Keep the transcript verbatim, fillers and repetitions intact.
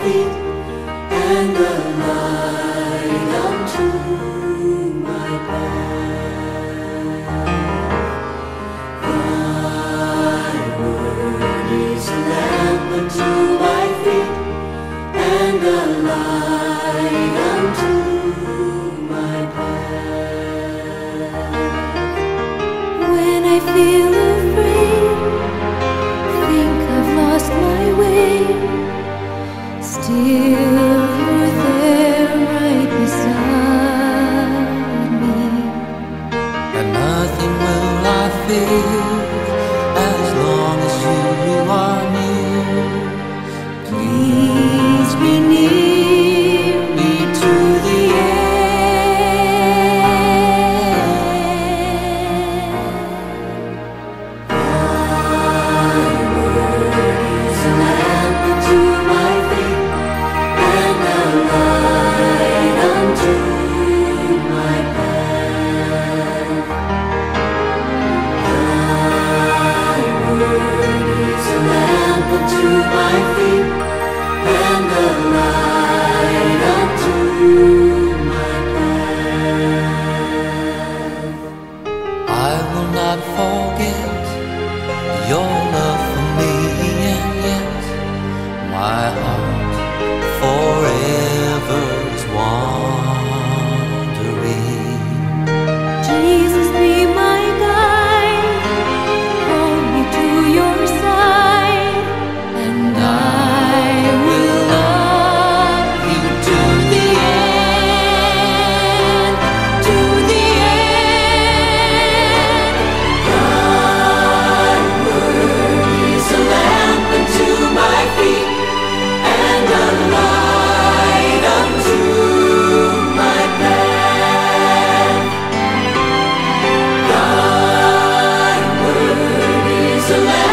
feet and a light unto my path. Thy word is a lamp unto my feet and a light unto my path. When I feel afraid, think I've lost my way, still you're there right beside me. And nothing will I fear as long as you are near. Please be near me to the end. Thy word is a lamp unto my feet and a light unto my path. Thy word is a lamp unto my feet and a light unto my path. I will not forget your love for me, and yet my heart forever is wandering. Jesus, be my guide, hold me to your side, and I will love you to the end, to the end. Thy word is a lamp unto my feet and a light unto my path. Thy word is a lamp